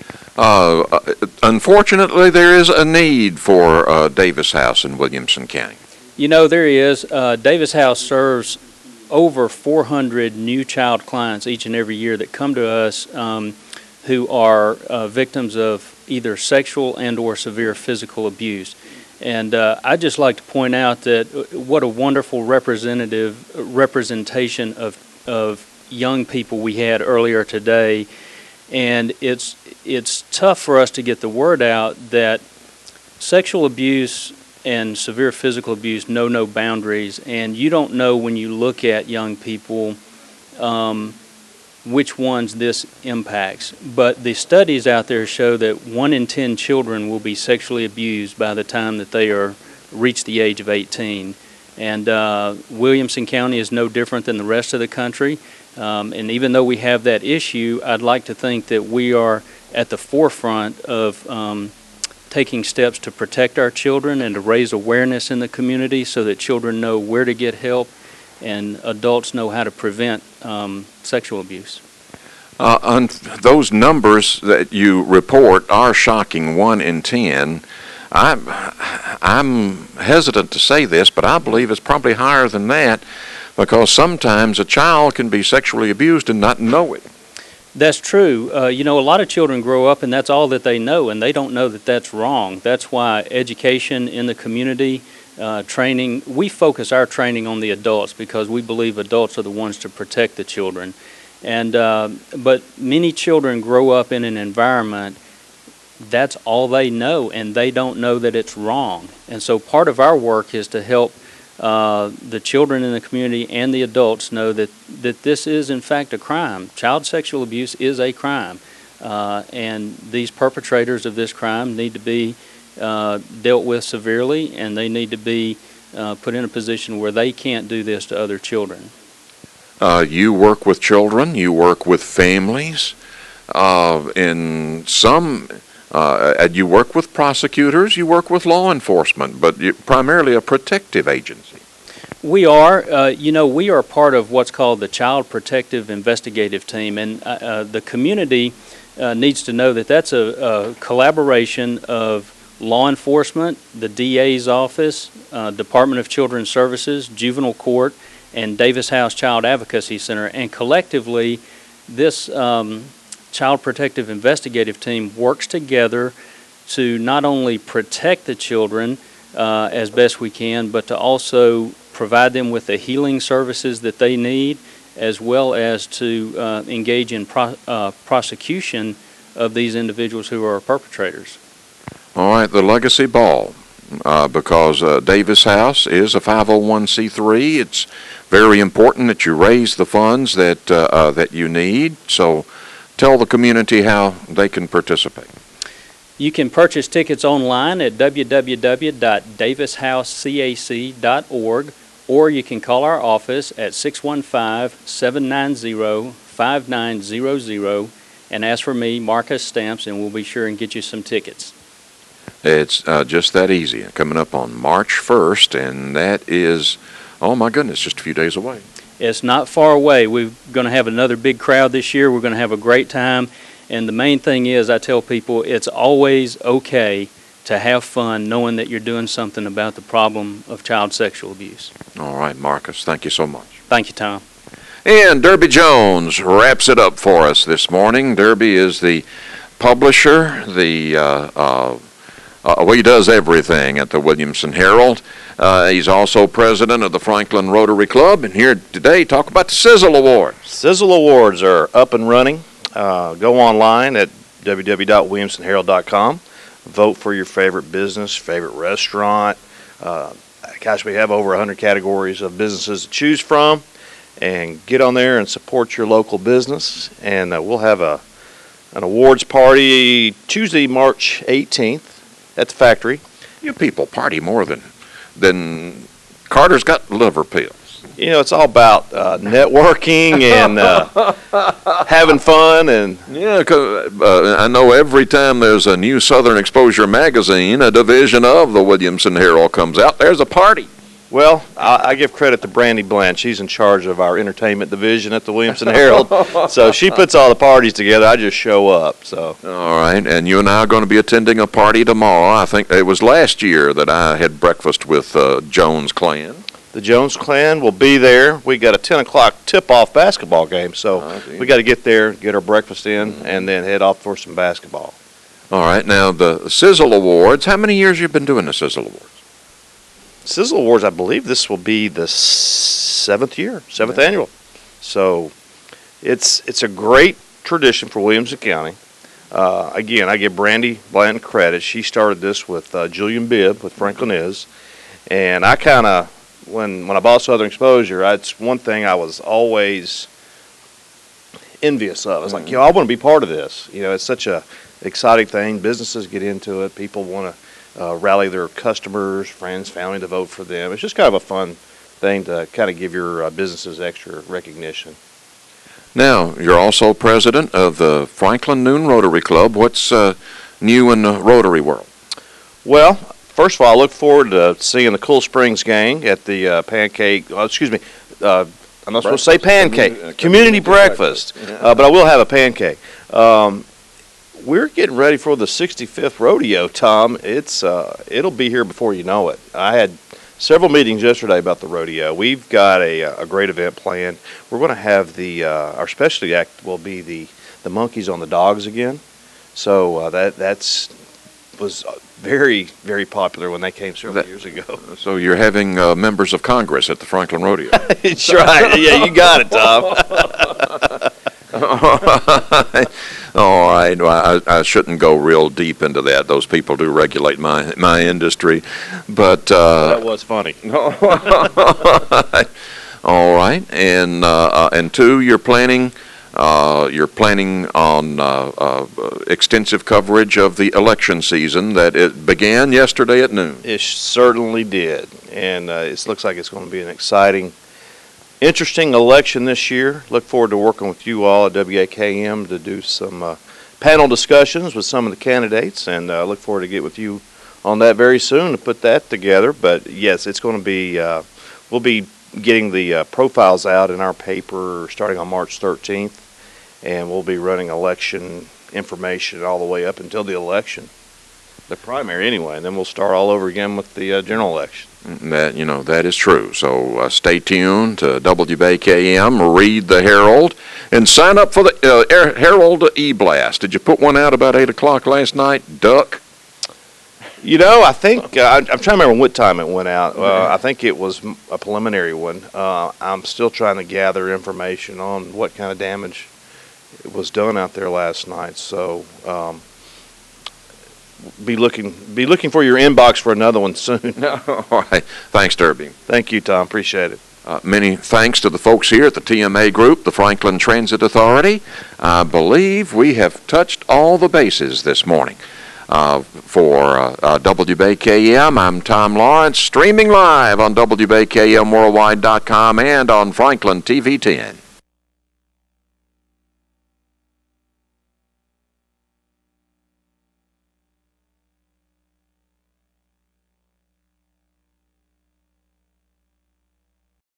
Uh, unfortunately, there is a need for uh, Davis House in Williamson County. You know, there is. Uh, Davis House serves over four hundred new child clients each and every year that come to us um, who are uh, victims of either sexual and or severe physical abuse. And uh, I'd just like to point out that what a wonderful representative representation of, of young people we had earlier today. And it's, it's tough for us to get the word out that sexual abuse and severe physical abuse know no boundaries, and you don't know when you look at young people um, which ones this impacts. But the studies out there show that one in ten children will be sexually abused by the time that they are reach the age of eighteen. And uh, Williamson County is no different than the rest of the country. Um, and even though we have that issue, I'd like to think that we are at the forefront of um, taking steps to protect our children and to raise awareness in the community so that children know where to get help and adults know how to prevent um, sexual abuse. Uh, on those numbers that you report are shocking, one in ten. I'm, I'm hesitant to say this, but I believe it's probably higher than that because sometimes a child can be sexually abused and not know it. That's true. Uh, you know, a lot of children grow up and that's all that they know, and they don't know that that's wrong. That's why education in the community uh, training. We focus our training on the adults because we believe adults are the ones to protect the children. And uh, but many children grow up in an environment that's all they know, and they don't know that it's wrong. And so part of our work is to help uh, the children in the community and the adults know that, that this is in fact a crime. Child sexual abuse is a crime, uh, and these perpetrators of this crime need to be uh, dealt with severely, and they need to be uh, put in a position where they can't do this to other children. Uh, you work with children, you work with families, uh, in some, uh, and you work with prosecutors, you work with law enforcement, but you're primarily a protective agency. We are, uh, you know, we are part of what's called the Child Protective Investigative Team, and uh, uh, the community uh, needs to know that that's a, a collaboration of law enforcement, the D A's office, uh, Department of Children's Services, Juvenile Court, and Davis House Child Advocacy Center, and collectively this um, Child Protective Investigative Team works together to not only protect the children uh, as best we can, but to also provide them with the healing services that they need, as well as to uh, engage in pro uh, prosecution of these individuals who are perpetrators. All right, the Legacy Ball, uh, because uh, Davis House is a five oh one c three. It's very important that you raise the funds that uh, uh, that you need. So tell the community how they can participate. You can purchase tickets online at w w w dot davis house cac dot org, or you can call our office at six one five, seven nine zero, five nine zero zero and ask for me, Marcus Stamps, and we'll be sure and get you some tickets. It's uh, just that easy. Coming up on March first, and that is, oh my goodness, just a few days away. It's not far away. We're going to have another big crowd this year. We're going to have a great time. And the main thing is, I tell people, it's always okay to have fun knowing that you're doing something about the problem of child sexual abuse. All right, Marcus, thank you so much. Thank you, Tom. And Derby Jones wraps it up for us this morning. Derby is the publisher, the uh, uh, Uh, well, he does everything at the Williamson Herald. Uh, he's also president of the Franklin Rotary Club, and here today talk about the Sizzle Awards. Sizzle Awards are up and running. Uh, go online at w w w dot williamson herald dot com. Vote for your favorite business, favorite restaurant. Uh, gosh, we have over one hundred categories of businesses to choose from. And get on there and support your local business. And uh, we'll have a an awards party Tuesday, March eighteenth. At the factory. You people party more than than Carter's got liver pills. You know, it's all about uh, networking and uh, having fun. And yeah, 'cause, uh, I know every time there's a new Southern Exposure magazine, a division of the Williamson Herald comes out, there's a party. Well, I, I give credit to Brandy Blanche. She's in charge of our entertainment division at the Williamson Herald. So she puts all the parties together. I just show up. So. All right, and you and I are going to be attending a party tomorrow. I think it was last year that I had breakfast with uh, Jones Clan. The Jones Clan will be there. We got a ten o'clock tip-off basketball game, so we got to get there, get our breakfast in, mm-hmm. and then head off for some basketball. All right, now the Sizzle Awards. How many years have you been doing the Sizzle Awards? Sizzle Awards, I believe this will be the seventh year, seventh yeah. annual. So it's it's a great tradition for Williamson County. Uh, again, I give Brandy Blanton credit. She started this with uh, Julian Bibb with Franklin Is. And I kind of, when, when I bought Southern Exposure, it's one thing I was always envious of. I was mm-hmm. like, you know, I want to be part of this. You know, it's such a exciting thing. Businesses get into it. People want to Uh, rally their customers, friends, family to vote for them. It's just kind of a fun thing to kind of give your uh, businesses extra recognition. Now, you're also president of the Franklin Noon Rotary Club. What's uh, new in the Rotary world? Well, first of all, I look forward to seeing the Cool Springs gang at the uh, pancake, oh, excuse me, uh, I'm not supposed to say pancake, community, uh, community breakfast, breakfast. Uh, but I will have a pancake. Um, We're getting ready for the sixty-fifth rodeo, Tom. It's uh, it'll be here before you know it. I had several meetings yesterday about the rodeo. We've got a, a great event planned. We're going to have the uh, our specialty act will be the the monkeys on the dogs again. So uh, that that's was very, very popular when they came several years ago. So you're having uh, members of Congress at the Franklin Rodeo. That's right. Yeah, you got it, Tom. All right. Well, I, I shouldn't go real deep into that. Those people do regulate my my industry, but uh, that was funny. All right, and uh, uh, and two, you're planning uh, you're planning on uh, uh, extensive coverage of the election season that it began yesterday at noon. It certainly did, and uh, it looks like it's going to be an exciting, interesting election this year. Look forward to working with you all at W A K M to do some uh, panel discussions with some of the candidates, and uh, look forward to get with you on that very soon to put that together. But yes, it's going to be, uh, we'll be getting the uh, profiles out in our paper starting on March thirteenth, and we'll be running election information all the way up until the election, the primary anyway, and then we'll start all over again with the uh, general election. That, you know, that is true. So uh, stay tuned to W A K M, read the Herald, and sign up for the uh, Herald E-Blast. Did you put one out about eight o'clock last night, Duck? You know, I think, uh, I'm trying to remember what time it went out. Uh, I think it was a preliminary one. Uh, I'm still trying to gather information on what kind of damage was done out there last night. So um, be looking be looking for your inbox for another one soon. All right. Thanks, Derby. Thank you, Tom. Appreciate it. Uh, many thanks to the folks here at the T M A Group, the Franklin Transit Authority. I believe we have touched all the bases this morning. Uh, for uh, uh, W A K M, I'm Tom Lawrence, streaming live on W A K M worldwide dot com and on Franklin T V ten.